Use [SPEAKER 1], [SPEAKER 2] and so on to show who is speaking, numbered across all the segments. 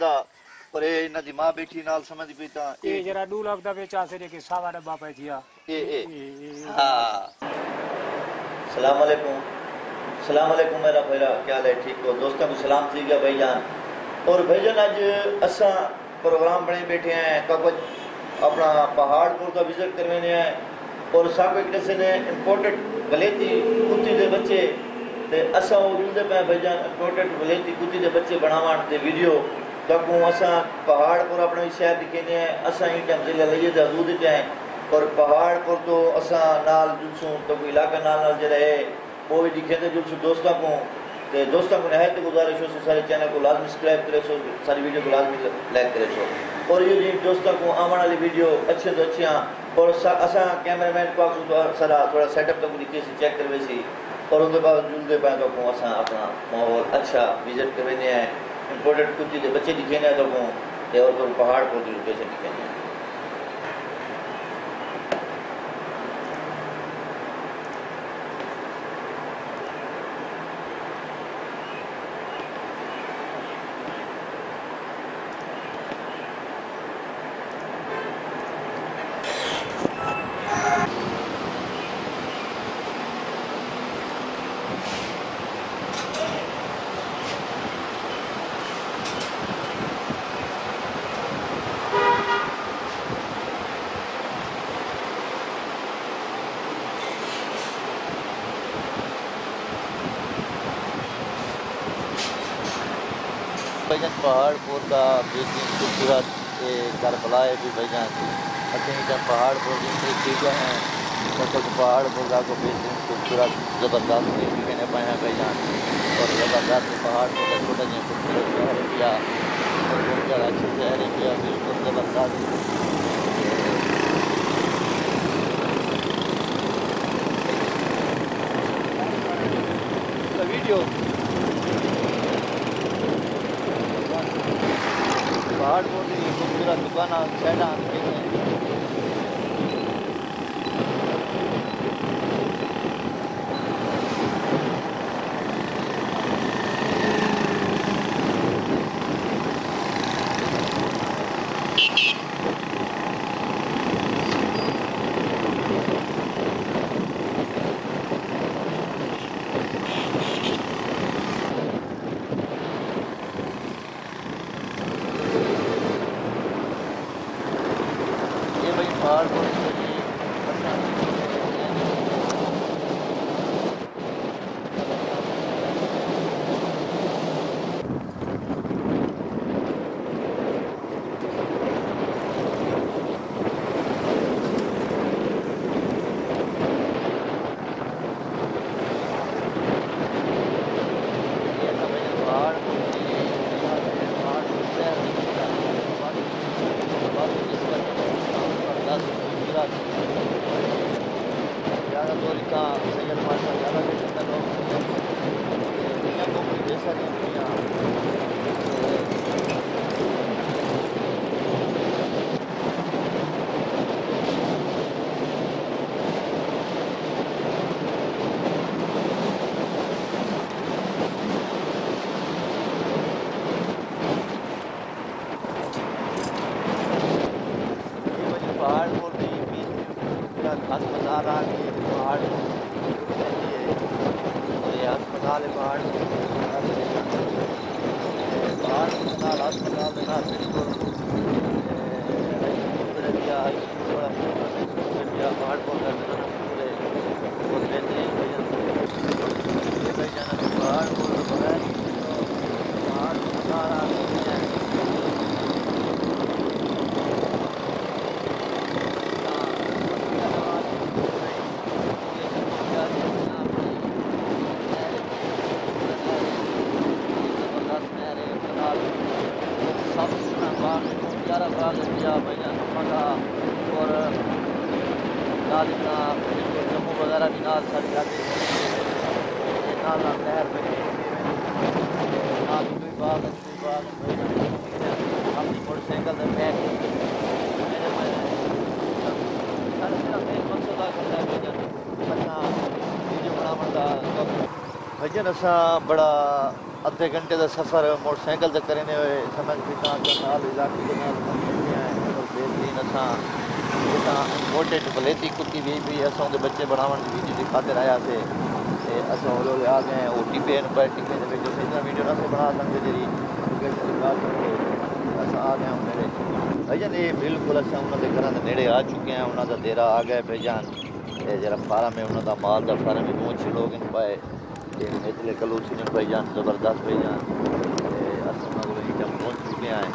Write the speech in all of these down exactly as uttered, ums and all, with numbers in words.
[SPEAKER 1] पता पर ए इना दी मां बैठी नाल समझ पीता
[SPEAKER 2] ए जरा दो लाख दा बेचा से के सावा डब्बा पे थिया
[SPEAKER 1] ए ए हां सलाम अलैकुम सलाम अलैकुम मेरा भाईरा क्या हाल है ठीक हो दोस्तों को सलाम थी गया भाईजान और भाईजान आज असा प्रोग्राम बने बैठे हैं कागज अपना पहाड़पुर का विजिट करवाने हैं और सब एक से ने इंपोर्टेड गलेती कुत्ती दे बच्चे ते असा वो जुलदे पे भाईजान इंपोर्टेड गलेती कुत्ती दे बच्चे बनावन ते वीडियो तकू असा पहाड़पुर अपने शहर दिखेने हैं असा ही टाइम जिले लिए हदूद जाए और पहाड़पुर तो असा नाल जुलसू तो कोई इलाका नाल नाल जरा है वो भी दिखे थे जुलसू दोस्तों को ते दोस्तों को नहायत गुजारिश हो सारे चैनल को लाजमी सब्सक्राइब करे सो सारी वीडियो को लाजमी लाइक करे सो और ये जी दोस्तों को आने वाली वीडियो अच्छे तो अच्छी और असा कैमरामैन को सारा थोड़ा सेटअप तक दिखे सी चेक करवे सी और उसके बाद जुलदे पाए तो असा अपना माहौल अच्छा विजिट करवाने हैं इंपोर्टेड कुछ बच्चे दिखे ना तो और तो पहाड़ को जुलते से दिखे भाईजान पहाड़पुर का बेहतरीन खूबसूरत करबला है भी भाईजान अच्छे पहाड़पुर की चीज़ें हैं तो पहाड़पुर का को बेहतरीन खूबसूरत ज़बरदस्त कहने पाए हैं भाईजान और ज़बरदस्त पहाड़पुर का छोटा जो खूबसूरत शहर किया और बहुत ज़्यादा अच्छे शहर किया बिल्कुल ज़बरदस्त वीडियो पहाड़पुर की खूबसूरत दुकान साइडा पहाड़पुर ज़्यादा दूर का सैयद माशा ज़्यादा देखे तो लोग दुनिया को भी जैसा नहीं दुनिया पहाड़पुर की अस्पताल आ गई पहाड़ और ये अस्पताल है पहाड़ पहाड़ अस्पताल अस्पताल देना बिल्कुल पहाड़पुर का पूरे बहुत बेहतरीन पहाड़पुर बगैर पहाड़ अस्पताल आ गई है ग्यारह बाग दिया भाईजान मका और नाल इतना जम्मू वगैरह भी नाल सारी जाती नाल नाल नहर में नाल कोई बाग कोई बाग अपनी मोटरसाइकिल में बैठ मेरे मेन मकसद आ करता है भाईजान अपना वीडियो बनाने का भाईजान असा बड़ा अद्धे घंटे का सफ़र मोटरसाइकिल से करने हुए समझ पिता नाल इलाके के नाल बेहतरीन असां जितां इम्पोर्टेंट वलेती कुत्ती भी भी असां उनके बच्चे बनावन की वीडियो की खातिर आया थे ते असां होले होले आ गए वो टिपे न पर टिपे दे विच इतना वीडियो ना बना सकते जेरी लोकेशन निकाल सकते असां आ गए मेरे भाईजान ये बिल्कुल असां उन्होंने घर के नेड़े आ चुके हैं उन्होंने डेरा आ गए भाईजान जरा फार्म है उन्होंने माल का फार्म में पहुंचे लोग इन पाए निचले कलूसी ने भाईजान जबरदस्त भाईजान असां उन्होंने नीचे पहुंच चुके हैं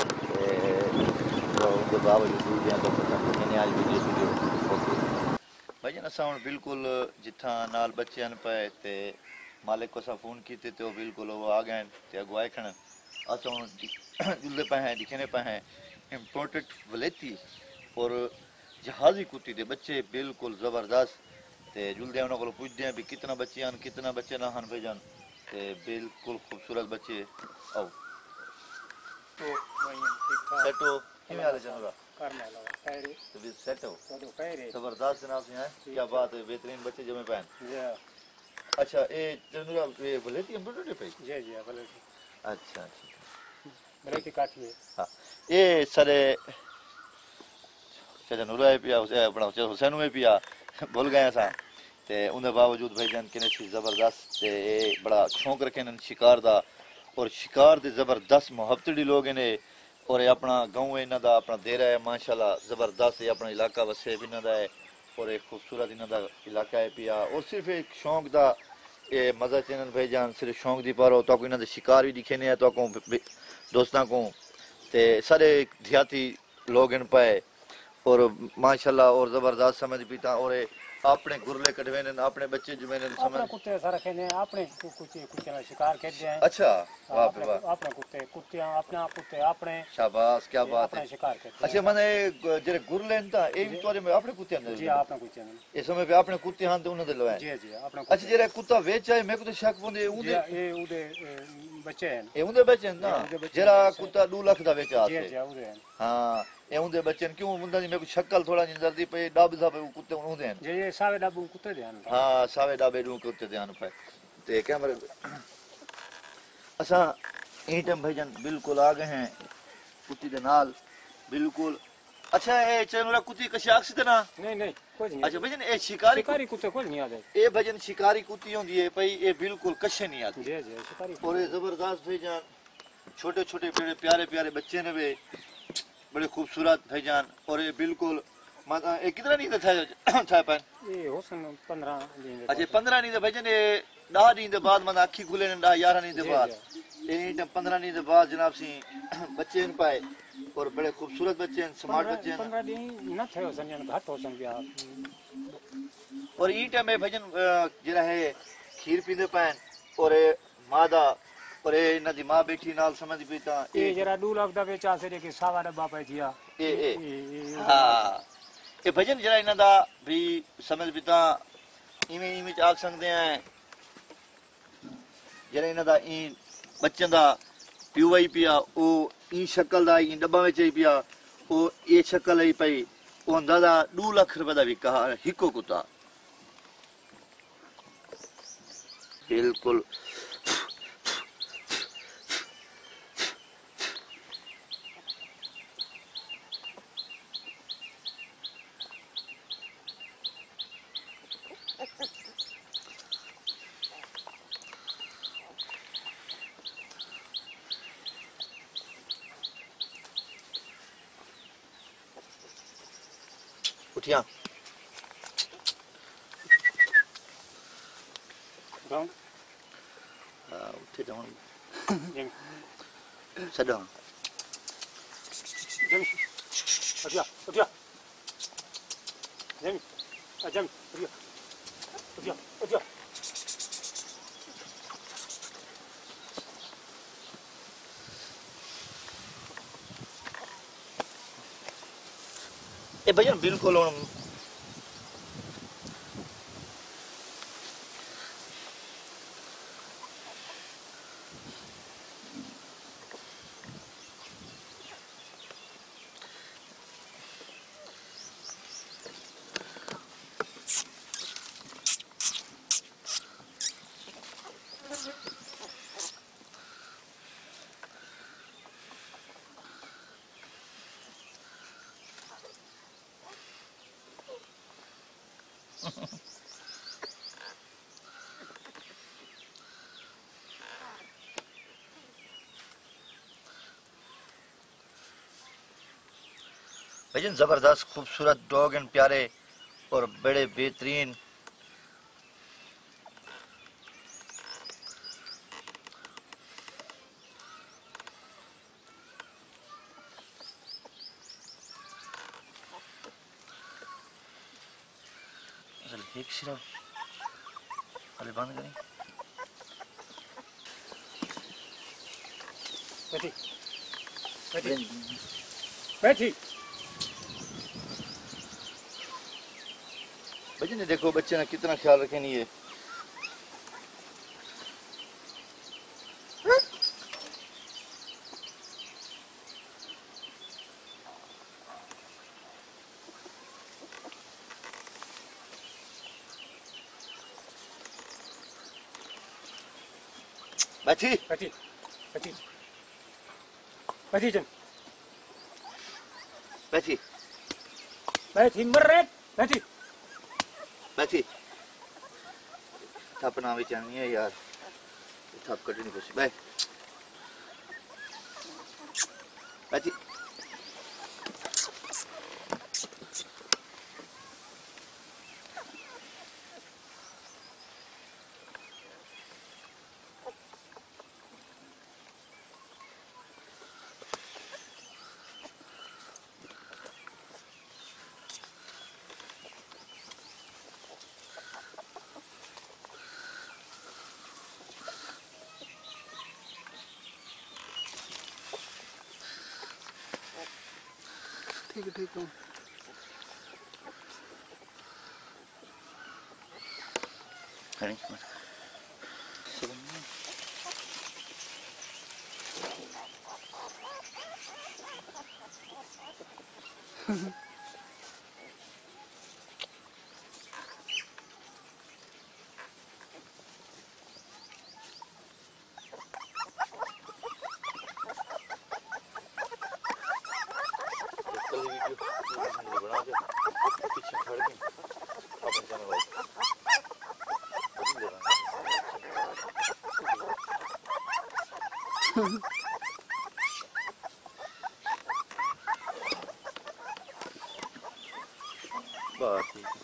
[SPEAKER 1] उनके बावजूद हैं तो मैंने आज वीडियो वीडियो भाईजान असां हुण बिल्कुल जिथा नाल बच्चे आन पाए ते मालिक को असां फोन किए तो बिल्कुल वो आ गए ते अगो आए खण असां हुण जुलदे पे हैं दिखने पे हैं इम्पोर्टेंट वलेती और जहाजी कुत्ती दे बच्चे बिल्कुल ज़बरदस्त ते जुलदे उन्होंने को पूछते हैं भी कितना बच्चे हैं कितना बच्चे ना हन भाईजान ते बिल्कुल खूबसूरत बच्चे आओ
[SPEAKER 2] तो वही ठीक ठाक
[SPEAKER 1] सेट हो किमें हाल है जनूरा
[SPEAKER 2] करने लगा खैर
[SPEAKER 1] तो भी सेट हो
[SPEAKER 2] तो खैर है
[SPEAKER 1] जबरदस्त जनाब से हैं क्या बात है बेहतरीन बच्चे जमे पैन
[SPEAKER 2] जी
[SPEAKER 1] अच्छा ए जनूरा ये वलेती एम्ब्रॉयडरी पे
[SPEAKER 2] जी जी भले
[SPEAKER 1] अच्छा अच्छा
[SPEAKER 2] भले की काठी है
[SPEAKER 1] हाँ ये सारे अच्छा नूरा है पिया उसे अपना हुसैन में पिया भूल गए असा ते उनके बावजूद भाईजान किने सी जबरदस्त ते बड़ा शौक रखे न शिकार दा और शिकार दे जबरदस्त मुहब्बती लोग ने और ये अपना गांव है इना दा अपना देरा है माशाल्लाह जबरदस्त ये अपना इलाका वसे भी इना दा है और एक खूबसूरत इना दा इलाका है पिया और सिर्फ एक शौक दा ये मजा चैनल भाईजान सिर्फ शौक दी पारो तो इना दे शिकार भी दिखे ने तो को दोस्तां को ते सारे देहाती लोग इन पाए और माशाल्लाह और जबरदस्त समझ पीता और अपने गुरले कटवे ने अपने बच्चे जुमे ने समझ
[SPEAKER 2] अपने कुत्ते सारे खेने अपने कुछ कुछ ना शिकार खेलते हैं
[SPEAKER 1] अच्छा वाह
[SPEAKER 2] अपने
[SPEAKER 1] वाह
[SPEAKER 2] अपने कुत्ते कुत्ते अपने कुत्ते अपने
[SPEAKER 1] शाबाश क्या बात
[SPEAKER 2] अपने
[SPEAKER 1] है
[SPEAKER 2] शिकार खेलते
[SPEAKER 1] अच्छा माने जेरे गुरले न ता ए तोरे में अपने कुत्ते ने
[SPEAKER 2] जी अपने कुत्ते ने
[SPEAKER 1] इस समय पे अपने कुत्ते हां ते उन्हें लवाए
[SPEAKER 2] जी जी अपने
[SPEAKER 1] अच्छा जेरे कुत्ता वेच आए मेरे को तो शक पोंदे
[SPEAKER 2] जी
[SPEAKER 1] उंदे
[SPEAKER 2] ये उदे बच्चे हैं
[SPEAKER 1] ए उंदे बच्चे ना जेरा कुत्ता दो लाख दा वेचा
[SPEAKER 2] जी
[SPEAKER 1] आते
[SPEAKER 2] जी उदे हैं
[SPEAKER 1] हां ए उंदे बच्चे क्यों उंदा दी मेरे को शक्ल थोड़ा नजर दी पे डब सा पे कुत्ते उंदे हैं
[SPEAKER 2] जी ये सावे डब्बू कुत्ते दे हैं
[SPEAKER 1] हाँ सावे डाबे डू के उत्ते ध्यान पे ते कैमरे असा ई टाइम भाईजान बिल्कुल आ गए हैं कुत्ती दे नाल बिल्कुल अच्छा ए चनुरा कुत्ती कशी आक्सी ना
[SPEAKER 2] नहीं नहीं कुछ नहीं
[SPEAKER 1] अच्छा भाईजान ए शिकारी
[SPEAKER 2] शिकारी कुत्ते कुछ नहीं आते
[SPEAKER 1] ए भाईजान शिकारी कुत्ती होंदी है भाई ए बिल्कुल कशे नहीं आती
[SPEAKER 2] जी जी शिकारी
[SPEAKER 1] और ये जबरदस्त भाईजान छोटे छोटे बड़े प्यारे प्यारे बच्चे ने वे बड़े खूबसूरत भाईजान और ये बिल्कुल माता ए कितना नहीं था था पन
[SPEAKER 2] ये हो सन पंद्रह दिन
[SPEAKER 1] अच्छा पंद्रह नहीं भाईजान ये दह दिन के बाद माता अखी खुले ने दह ग्यारह दिन के बाद ये पंद्रह दिन के बाद जनाब सी बच्चे इन पाए और बड़े खूबसूरत बच्चे हैं स्मार्ट बच्चे हैं
[SPEAKER 2] पंद्रह दिन न थे हो सन घट हो सन बिया
[SPEAKER 1] और ई टाइम में भाईजान जरा है खीर पींदे पाए और मादा और ये इना दी मां बैठी नाल समझ पीता
[SPEAKER 2] ये जरा दो लाख दा बेचा से के सावा डब्बा पे थिया
[SPEAKER 1] ए ए हां ये भजन जरा इना दा भी समझ पीता इवें इवें आ सकते हैं जरा इना दा ई बच्चों दा प्यू आई पिया ओ ई शक्ल दा ई डब्बा में चाहिए पिया ओ ये शक्ल आई पई ओ अंदाजा दो लाख रुपए दा भी कहा हिको कुत्ता बिल्कुल उठिया
[SPEAKER 2] गांव
[SPEAKER 1] हां उठे जाऊं
[SPEAKER 2] जम
[SPEAKER 1] सदा
[SPEAKER 2] जम अटिया अटिया जम जम अटिया अटिया अटिया
[SPEAKER 1] ए भैया बिल्कुल भाईजान जबरदस्त खूबसूरत डॉग एंड प्यारे और बड़े बेहतरीन एक सिर्फ अरे बंद करें
[SPEAKER 2] बैठी बैठी बैठी
[SPEAKER 1] बच्चे ने देखो बच्चे ने कितना ख्याल रखे नहीं है बैठी
[SPEAKER 2] बैठी बैठी बैठी जन
[SPEAKER 1] बैठी
[SPEAKER 2] बैठी मर रहे बैठी
[SPEAKER 1] बैठी थप ना भी चाहिए यार थप कटनी कुछ बैठ बैठी
[SPEAKER 3] ठीक है ठीक है
[SPEAKER 1] खड़ी बना के पीछे खड़ के अपन चैनल बात ठीक है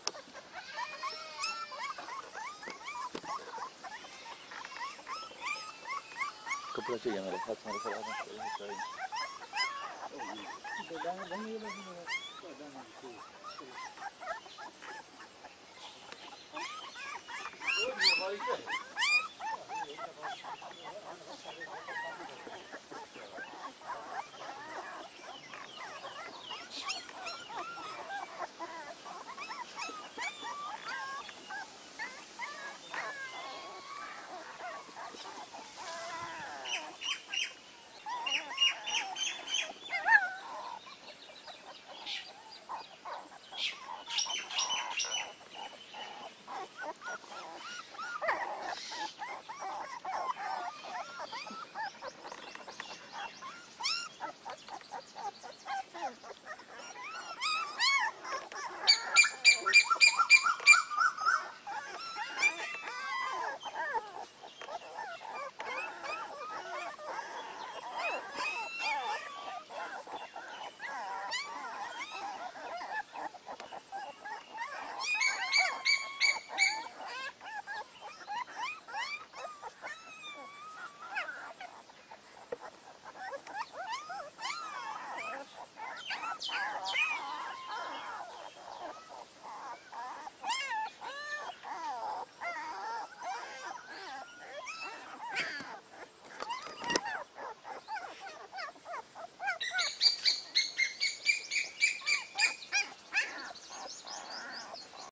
[SPEAKER 1] कपड़ा चाहिए मेरे हाथ में खराब है